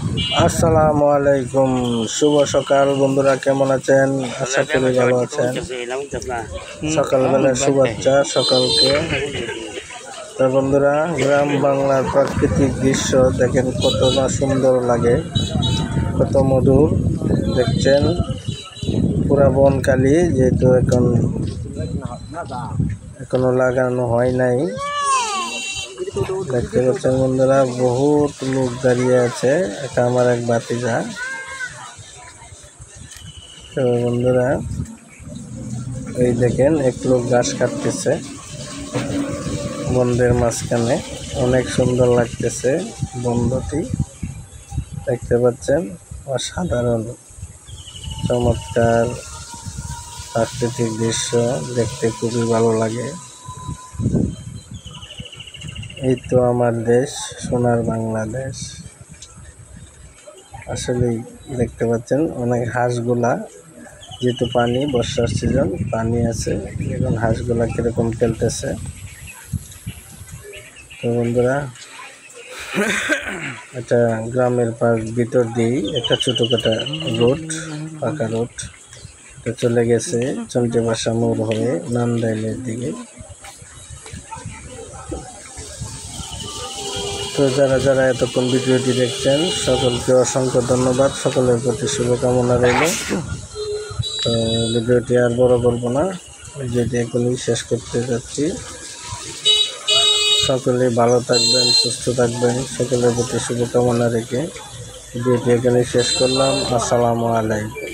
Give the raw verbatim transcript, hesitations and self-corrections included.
আসসালামু আলাইকুম, শুভ সকাল বন্ধুরা, কেমন আছেন? আশা করি ভালো আছেন। সকালবেলার শুভেচ্ছা সকালকে। তো বন্ধুরা, গ্রাম বাংলার প্রাকৃতিক দৃশ্য দেখেন কত না সুন্দর লাগে, কত মধুর। দেখছেন পুরা বনকালি, যেহেতু এখন এখনো লাগানো হয় নাই। দেখতে পাচ্ছেন বন্ধুরা, বহুত লোক দাঁড়িয়ে আছে। এটা আমার এক ভাতিজা। তো বন্ধুরা, এই দেখেন এক লোক ঘাস কাটতেছে বন্ধের মাঝখানে। অনেক সুন্দর লাগতেছে বন্ধটি, দেখতে পাচ্ছেন। অসাধারণ চমৎকার প্রাকৃতিক দৃশ্য, দেখতে খুবই ভালো লাগে। এই তো আমার দেশ, সোনার বাংলাদেশ। আসলেই দেখতে পাচ্ছেন অনেক হাঁসগুলা, যেহেতু পানি, বর্ষার সিজন, পানি আছে, এখন হাঁসগুলা কিরকম খেলতেছে। তো বন্ধুরা, এটা গ্রামের পার্ক ভিতর দিয়েই একটা ছোটোখাটো রোড, পাকা রোড, এটা চলে গেছে চন্টিবাসা মোড় হয়ে নান্দাইলের দিকে। তো যারা যারা এতক্ষণ ভিডিওটি দেখছেন, সকলকে অসংখ্য ধন্যবাদ। সকলের প্রতি শুভকামনা রইল। তো ভিডিওটি আর বড় করব না, ভিডিওটি এখনই শেষ করতে যাচ্ছি। সকলে ভালো থাকবেন, সুস্থ থাকবেন, সকলের প্রতি শুভকামনা রেখে ভিডিওটি এখানে শেষ করলাম। আসসালামু আলাইকুম।